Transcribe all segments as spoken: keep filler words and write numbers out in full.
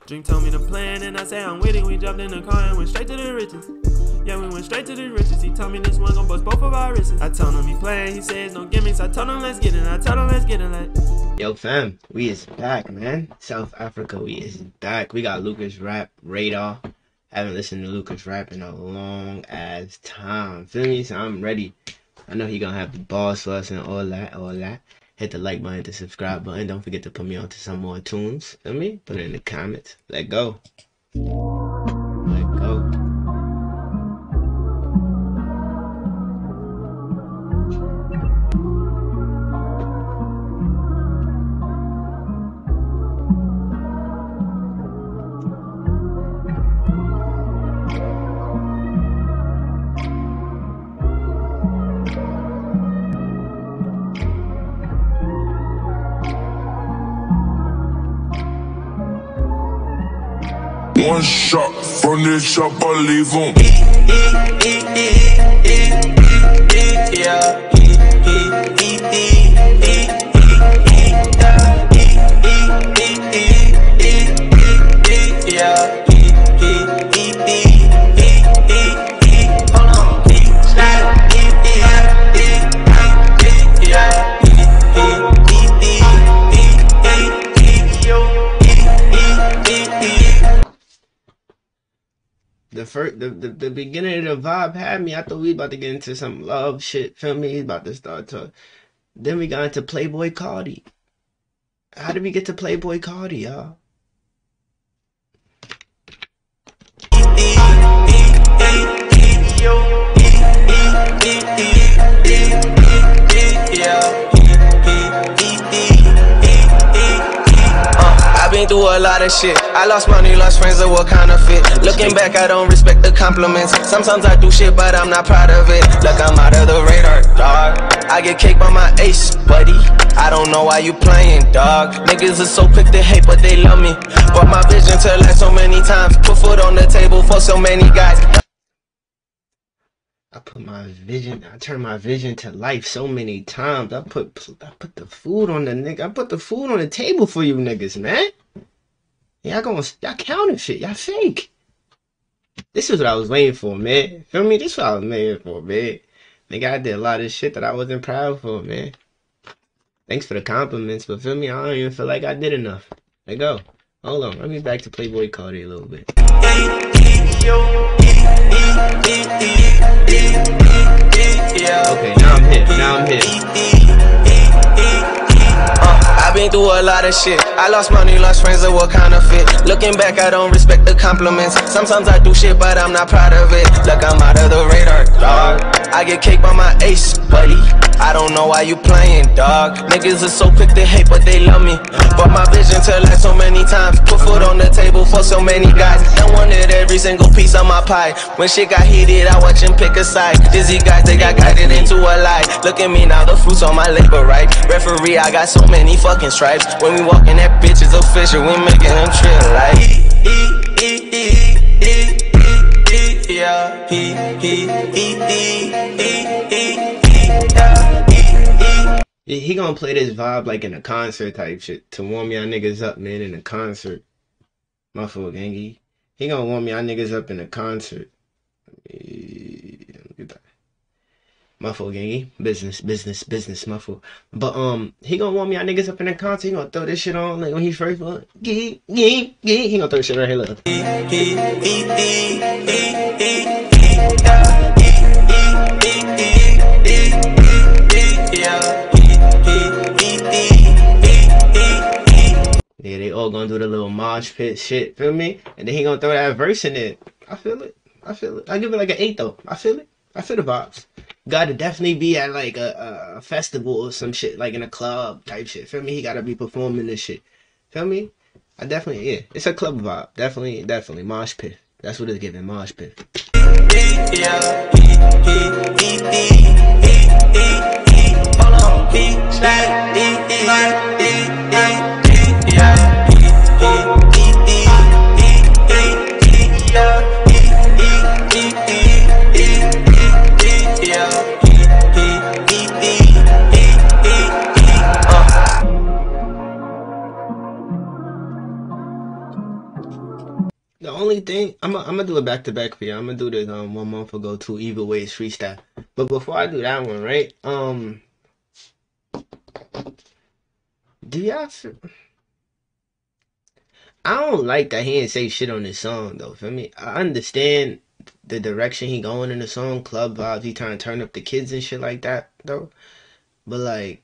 Dream told me the plan and I say I'm with it. We jumped in the car and went straight to the riches. Yeah, we went straight to the riches. He told me this one gon' bust both of our wrists. I told him he playing, he says no gimmicks. I told him let's get it, I told him let's get it like. Yo fam, we is back, man. South Africa, we is back. We got Lucas Rap Radar. Haven't listened to Lucas Rap in a long ass time. Feel me? So I'm ready. I know he gonna have the balls for us and all that, all that. Hit the like button, the subscribe button. Don't forget to put me on to some more tunes. Feel me? Put it in the comments. Let go. Let go. One shot from the chopper, leave him. The first, the, the, the beginning of the vibe had me. I thought we about to get into some love shit. Feel me? He's about to start talking. Then we got into Playboy Cardi. How did we get to Playboy Cardi, y'all? Been through a lot of shit. I lost money, lost friends, of what kind of fit. Looking back, I don't respect the compliments. Sometimes I do shit, but I'm not proud of it. Look, I'm out of the radar, dog. I get cake by my ace, buddy. I don't know why you playing, dog. Niggas are so quick to hate, but they love me. Brought my vision to life so many times. Put food on the table for so many guys. I put my vision, I turned my vision to life so many times. I put, I put the food on the nigga. I put the food on the table for you niggas, man. Y'all gonna, y'all counterfeit, y'all fake. This is what I was waiting for, man. Feel me? This is what I was waiting for, man. Nigga, I did a lot of shit that I wasn't proud for, man. Thanks for the compliments, but feel me? I don't even feel like I did enough. Let go. Hold on, let me back to Playboy Cardi a little bit. Okay, now I'm here. Now I'm here. I've been through a lot of shit. I lost money, lost friends, of what kind of fit. Looking back, I don't respect the compliments. Sometimes I do shit, but I'm not proud of it. Look, I'm out of the radar, dog. I get cake by my ace, buddy. I don't know why you playing, dog. Niggas are so quick to hate, but they love me. Brought my vision to life so many times. Put food on the table for so many guys. I wanted every single piece of my pie. When shit got heated, I watch them pick a side. Dizzy guys, they got guided into a lie. Look at me now, the fruits on my labor, right? Referee, I got so many fucking stripes. When we walk in, that bitch is official. We making them trill like yeah, he, he, he, he, he, he gonna play this vibe like in a concert type shit to warm y'all niggas up, man, in a concert. My fault, gangy. He gonna warm y'all niggas up in a concert. My fault, gangy. Business, business, business, my fault. But um, he gonna warm y'all niggas up in a concert. He gonna throw this shit on like when he first won. Gee, gee, gee. He gonna throw this shit right here, look. Yeah, they all gonna do the little mosh pit shit, feel me? And then he gonna throw that verse in it. I feel it. I feel it. I give it like an eight though. I feel it. I feel the vibes. Gotta definitely be at like a, a festival or some shit, like in a club type shit. Feel me? He gotta be performing this shit. Feel me? I definitely, yeah. It's a club vibe. Definitely, definitely. Mosh pit. That's what it's giving. Mosh pit. The only thing I'm gonna I'm gonna do it back to back for you. I'm gonna do this um one month ago too. Either way, it's freestyle. But before I do that one, right? Um, do y'all? Feel, I don't like that he didn't say shit on this song though. Feel me? I understand the direction he going in the song, club vibes. He trying to turn up the kids and shit like that though. But like,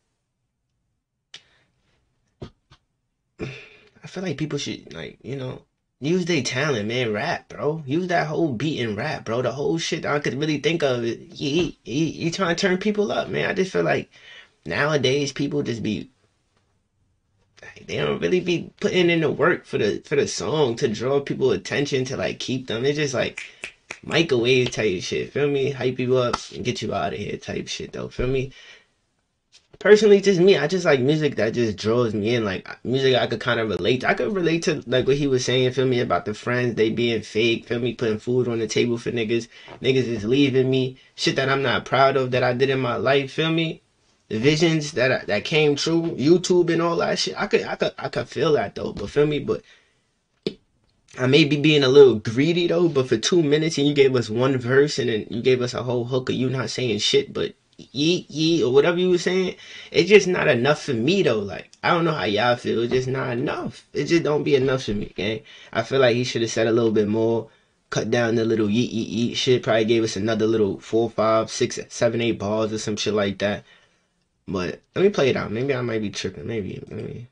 I feel like people should like you know. Use their talent, man. Rap, bro. Use that whole beat and rap, bro. The whole shit I could really think of. He, he, he trying to turn people up, man. I just feel like nowadays people just be, like, they don't really be putting in the work for the for the song to draw people attention to like keep them. It's just like microwave type shit. Feel me? Hype you up and get you out of here type shit though. Feel me? Personally, just me, I just like music that just draws me in, like music I could kind of relate to. I could relate to like what he was saying, feel me, about the friends, they being fake, feel me, putting food on the table for niggas, niggas is leaving me, shit that I'm not proud of that I did in my life, feel me, the visions that I, that came true, YouTube and all that shit, I could, I could, I could feel that though, but feel me, but I may be being a little greedy though, but for two minutes and you gave us one verse and then you gave us a whole hook of you not saying shit, but yeet yeet or whatever you were saying, it's just not enough for me though. Like I don't know how y'all feel, it's just not enough. It just don't be enough for me, gang. I feel like he should have said a little bit more, cut down the little yeet yeet yeet shit, probably gave us another little four, five, six, seven, eight bars or some shit like that. But let me play it out. Maybe I might be tripping. Maybe, maybe.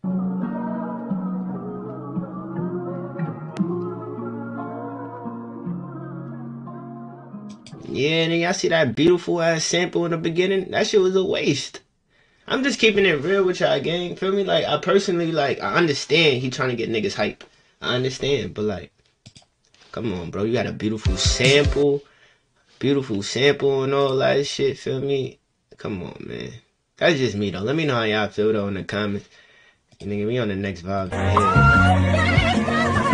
Yeah, and then y'all see that beautiful ass sample in the beginning? That shit was a waste. I'm just keeping it real with y'all, gang. Feel me? Like, I personally, like, I understand he trying to get niggas hype. I understand, but like, come on, bro. You got a beautiful sample. Beautiful sample and all that shit, feel me? Come on, man. That's just me, though. Let me know how y'all feel, though, in the comments. Nigga, we on the next vibe right here.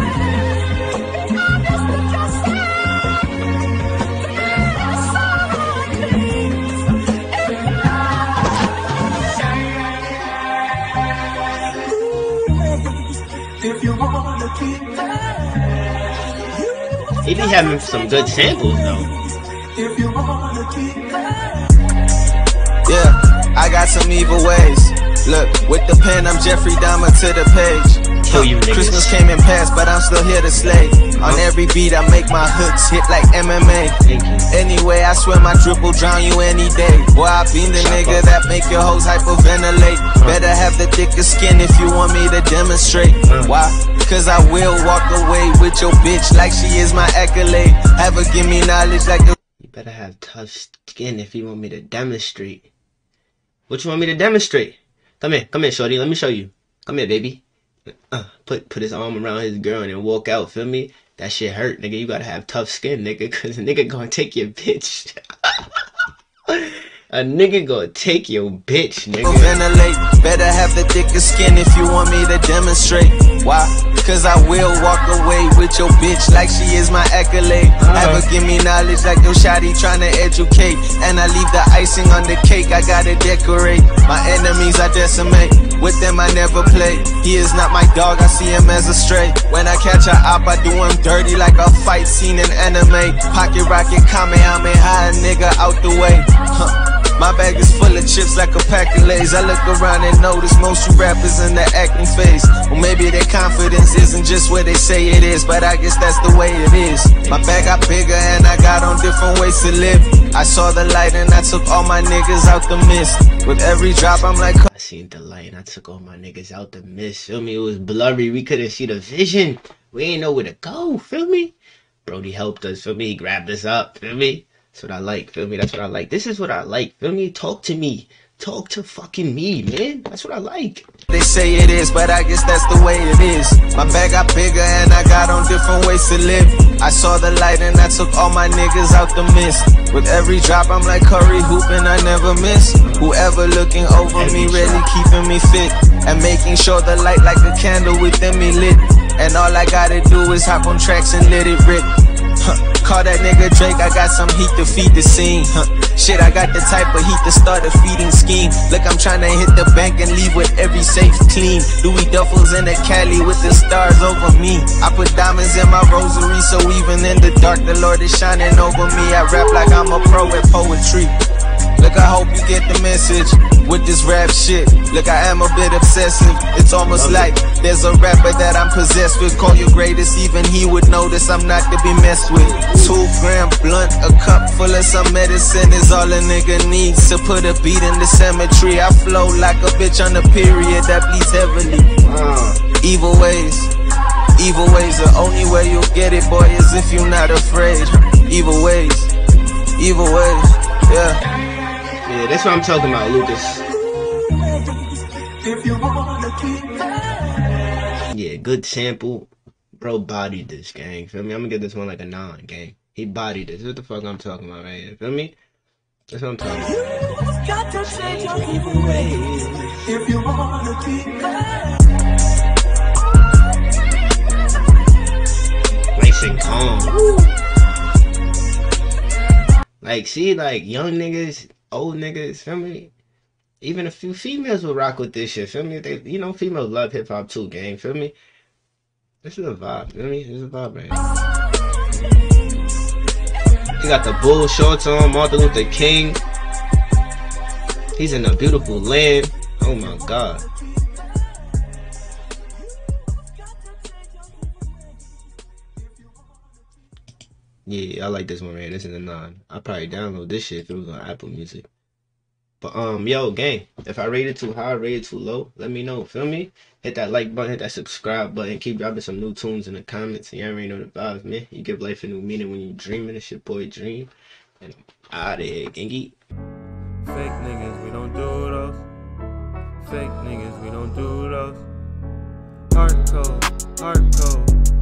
He be having some good samples though. Yeah, I got some evil ways. Look, with the pen, I'm Jeffrey Dahmer to the page. Kill you niggas. Christmas came and passed, but I'm still here to slay. On every beat, I make my hooks hit like M M A. Anyway, I swear my drip will drown you any day. Boy, I been the nigga that make your hoes hyperventilate. Better have the thicker skin if you want me to demonstrate. Why? Cause I will walk away with your bitch like she is my accolade. Have her give me knowledge like the... You better have tough skin if you want me to demonstrate. What you want me to demonstrate? Come here, come here, shorty, let me show you. Come here, baby. Uh, put put his arm around his girl and then walk out, feel me? That shit hurt, nigga. You gotta have tough skin, nigga, cause a nigga gonna take your bitch. A nigga gonna take your bitch, nigga. Ventilate. Better have the thicker skin if you want me to demonstrate. Why? Cause I will walk away with your bitch like she is my accolade. Uh-huh. Have her give me knowledge like your shawty tryna educate. And I leave the icing on the cake, I gotta decorate. My enemies I decimate, with them I never play. He is not my dog, I see him as a stray. When I catch a op, I do him dirty like a fight scene in anime. Pocket rocket, Kamehameha, nigga out the way. Huh. My bag is full of chips like a pack of Lays. I look around and notice most you rappers in the acting phase. Well, maybe their confidence isn't just where they say it is, but I guess that's the way it is. My bag got bigger and I got on different ways to live. I saw the light and I took all my niggas out the mist. With every drop I'm like, I seen the light and I took all my niggas out the mist. Feel me? It was blurry. We couldn't see the vision. We ain't know where to go. Feel me? Brody helped us. Feel me? He grabbed us up. Feel me? That's what I like, feel me? That's what I like. This is what I like, feel me? Talk to me. Talk to fucking me, man. That's what I like. They say it is, but I guess that's the way it is. My bag got bigger and I got on different ways to live. I saw the light and I took all my niggas out the mist. With every drop I'm like Curry hooping, I never miss. Whoever looking over me really keeping me fit. And making sure the light like a candle within me lit. And all I gotta do is hop on tracks and let it rip. Huh. Call that nigga Drake, I got some heat to feed the scene. Huh. Shit, I got the type of heat to start a feeding scheme. Look, I'm tryna hit the bank and leave with every safe clean. Louis Duffels in the Cali with the stars over me. I put diamonds keys in my rosary, so even in the dark, the Lord is shining over me. I rap like I'm a pro at poetry. Look, I hope you get the message with this rap shit. Look, I am a bit obsessive. It's almost like there's a rapper that I'm possessed with. Call your greatest, even he would notice I'm not to be messed with. Two gram blunt, a cup full of some medicine is all a nigga needs to put a beat in the cemetery. I flow like a bitch on a period that bleeds heavily. Uh, evil ways, evil ways. The only way you'll get it, boy, is if you're not afraid. Evil ways, evil ways, yeah. Yeah, that's what I'm talking about, Lucas. Yeah, good sample. Bro bodied this, gang. Feel me? I'm gonna give this one like a nine, gang. He bodied this. What the fuck I'm talking about right here? Feel me? That's what I'm talking about. Got to change your evil ways if you wanna keep nice and calm. Like, see, like, young niggas, old niggas, feel me? Even a few females will rock with this shit, feel me? They, you know, females love hip hop too, gang, feel me? This is a vibe, feel me? This is a vibe, man. He got the bull shorts on, Martin Luther King. He's in a beautiful land. Oh my God. Yeah, I like this one, man. This is a nine. I'll probably download this shit if it was on Apple Music. But, um, yo, gang, if I rate it too high, rate it too low, let me know, feel me? Hit that like button, hit that subscribe button, keep dropping some new tunes in the comments. You already know the vibes, man. You give life a new meaning when you dreaming. It's your boy Dream. And I'm out of here, gangy. Fake niggas, we don't do those. Fake niggas, we don't do those. Hard code, hard code.